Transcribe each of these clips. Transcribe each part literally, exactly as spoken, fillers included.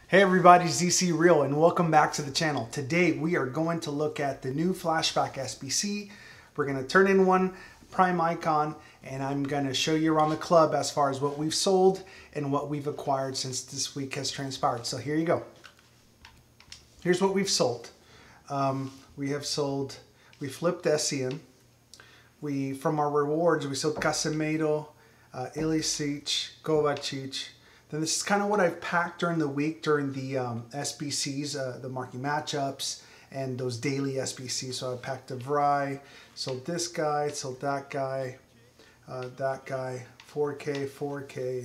Hey everybody, Z C Real and welcome back to the channel. Today we are going to look at the new Flashback S B C. We're going to turn in one Prime Icon and I'm going to show you around the club as far as what we've sold and what we've acquired since this week has transpired. So here you go. Here's what we've sold. Um, we have sold, we flipped Essien. We, from our rewards, we sold Casemiro, uh, Ilicic, Kovacic. Then this is kind of what I've packed during the week, during the um, S B Cs, uh, the marquee matchups, and those daily S B Cs. So I packed a Vry, sold this guy, sold that guy, uh, that guy, four K, four K.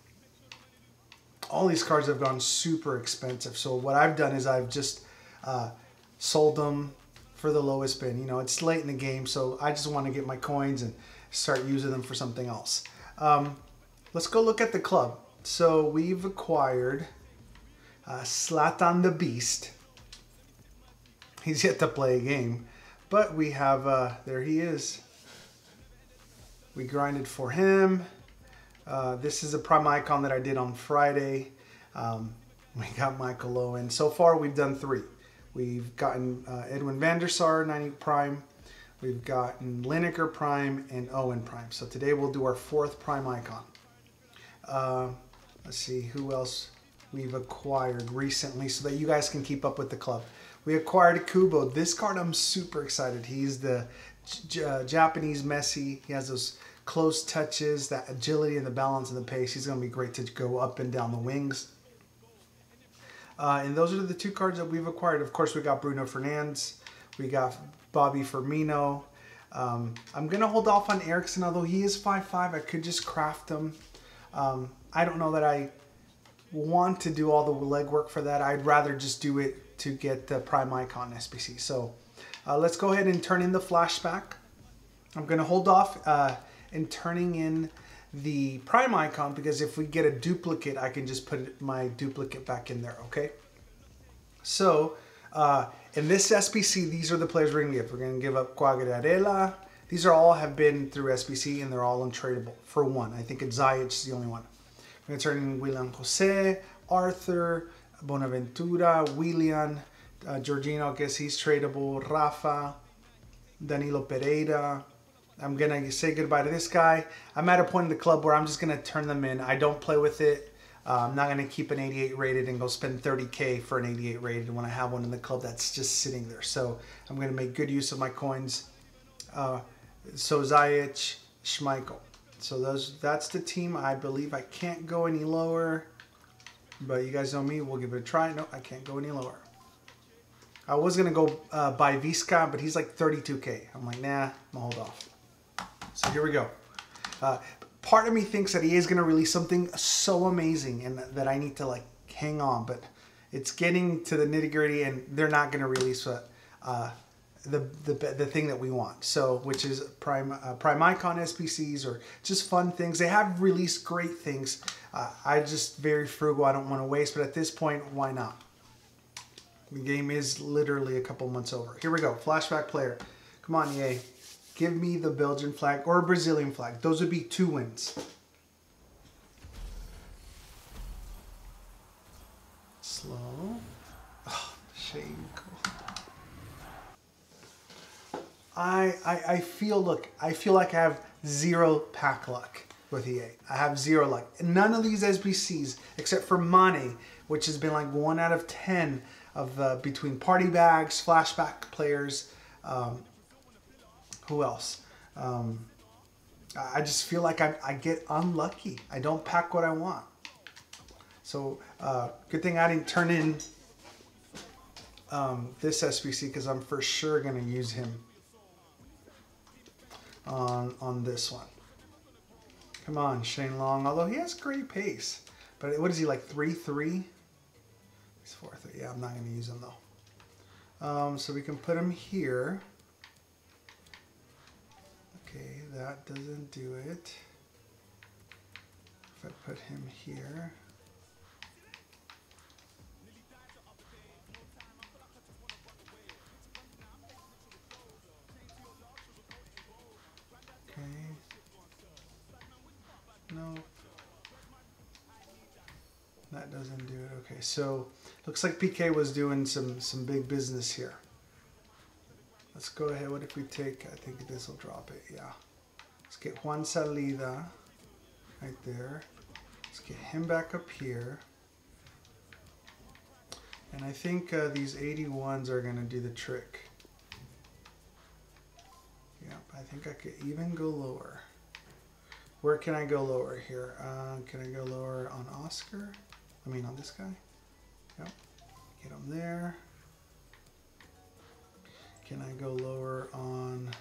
All these cards have gone super expensive. So what I've done is I've just uh, sold them for the lowest bid. You know, it's late in the game, so I just want to get my coins and start using them for something else. Um, let's go look at the club. So we've acquired uh, Zlatan the Beast. He's yet to play a game, but we have, uh, there he is. We grinded for him. Uh, this is a Prime Icon that I did on Friday. Um, we got Michael Owen. So far we've done three. We've gotten uh, Edwin van der Sar, ninety Prime. We've gotten Lineker Prime and Owen Prime. So today we'll do our fourth Prime Icon. Uh, let's see who else we've acquired recently so that you guys can keep up with the club. We acquired Kubo. This card I'm super excited. He's the J uh, Japanese Messi. He has those close touches, that agility and the balance and the pace. He's going to be great to go up and down the wings. Uh, and those are the two cards that we've acquired. Of course, we got Bruno Fernandes. We got Bobby Firmino. Um, I'm going to hold off on Eriksen, although he is five five. I could just craft him. Um, I don't know that I want to do all the legwork for that. I'd rather just do it to get the Prime Icon S B C. So uh, let's go ahead and turn in the flashback. I'm going to hold off uh, in turning in the Prime Icon because if we get a duplicate, I can just put my duplicate back in there, okay? So uh, in this S B C, these are the players we're going to give. We're going to give up Quagliarella. These are all have been through S B C and they're all untradeable for one. I think it's Ziyech is the only one. We're going to turn in Willian Jose, Arthur, Bonaventura, Willian, uh, Jorginho, I guess he's tradable, Rafa, Danilo Pereira. I'm going to say goodbye to this guy. I'm at a point in the club where I'm just going to turn them in. I don't play with it. Uh, I'm not going to keep an eighty-eight rated and go spend thirty K for an eighty-eight rated when I have one in the club that's just sitting there. So I'm going to make good use of my coins. Uh, so Ziyech, Schmeichel. So those that's the team. I believe I can't go any lower. But you guys know me. We'll give it a try. No, I can't go any lower. I was going to go uh, buy Visca, but he's like thirty-two K. I'm like, nah, I'm going to hold off. So here we go. Uh, part of me thinks that he is going to release something so amazing and that I need to like hang on. But it's getting to the nitty gritty and they're not going to release what, uh, the, the the thing that we want. So which is Prime, uh, Prime Icon S B Cs or just fun things. They have released great things. Uh, I'm just very frugal. I don't want to waste. But at this point, why not? The game is literally a couple months over. Here we go. Flashback player. Come on, E A. Give me the Belgian flag or Brazilian flag. Those would be two wins. Slow. Oh, shameful. I, I, I feel, look, I feel like I have zero pack luck with E A. I have zero luck. None of these S B Cs, except for Mane, which has been like one out of ten of uh, between party bags, flashback players, um, who else? Um, I just feel like I, I get unlucky. I don't pack what I want. So uh, good thing I didn't turn in um, this S B C because I'm for sure going to use him on, on this one. Come on, Shane Long. Although he has great pace. But what is he, like three three? He's four three. Yeah, I'm not going to use him though. Um, so we can put him here. Okay, that doesn't do it. If I put him here. Okay. Nope. That doesn't do it. Okay, so looks like P K was doing some, some big business here. Let's go ahead. What if we take, I think this will drop it, yeah. Let's get Juan Salida right there. Let's get him back up here. And I think uh, these eighty-ones are going to do the trick. Yep, I think I could even go lower. Where can I go lower here? Uh, can I go lower on Oscar? I mean on this guy? Yep, get him there. Can I go lower on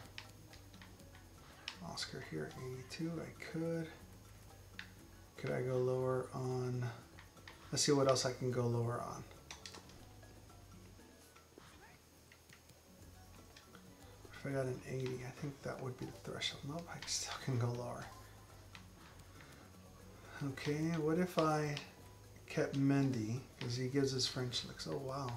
Oscar here, eighty-two? I could. Could I go lower on, let's see what else I can go lower on. If I got an eighty, I think that would be the threshold. Nope, I still can go lower. Okay, what if I kept Mendy, because he gives us French licks. Oh, wow.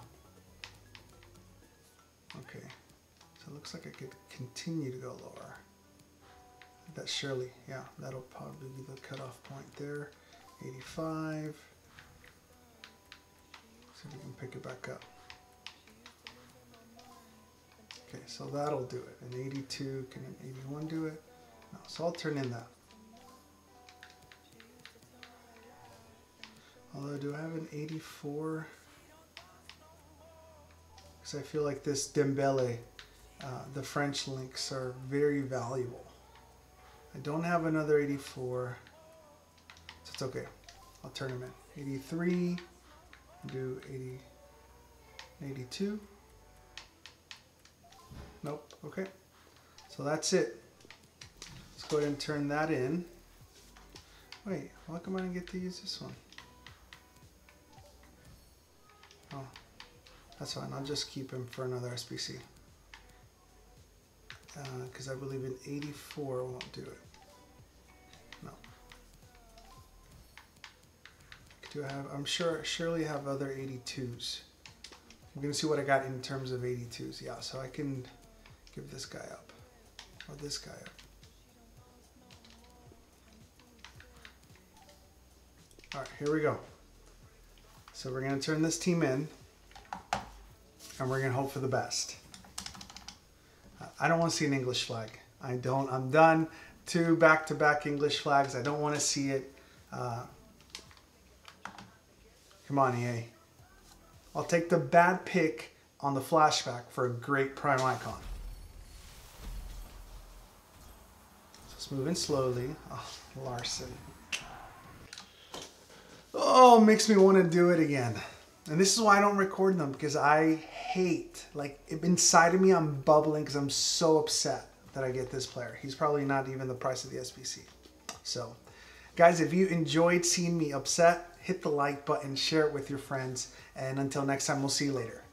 Okay, so it looks like I could continue to go lower. That surely, yeah, that'll probably be the cutoff point there. eighty-five. See if we can pick it back up. Okay, so that'll do it. An eighty-two, can an eighty-one do it? No, so I'll turn in that. Although, do I have an eighty-four? Because I feel like this Dembele, uh, the French links are very valuable. I don't have another eighty-four, so it's okay. I'll turn them in. eighty-three, do eighty, eighty-two. Nope, okay. So that's it. Let's go ahead and turn that in. Wait, how come I didn't get to use this one? Oh, that's fine. I'll just keep him for another S B C. Because uh, I believe an eighty-four won't do it. No. Do I have? I'm sure. Surely have other eighty-twos. I'm gonna see what I got in terms of eighty-twos. Yeah, so I can give this guy up or this guy up. All right, here we go. So we're gonna turn this team in, and we're gonna hope for the best. I don't want to see an English flag. I don't. I'm done. Two back-to-back English flags. I don't want to see it. Uh, come on, E A. I'll take the bad pick on the flashback for a great prime icon. So let's move in slowly. Oh, Larson. Oh, makes me want to do it again. And this is why I don't record them, because I hate, like, inside of me, I'm bubbling because I'm so upset that I get this player. He's probably not even the price of the S B C. So, guys, if you enjoyed seeing me upset, hit the like button, share it with your friends, and until next time, we'll see you later.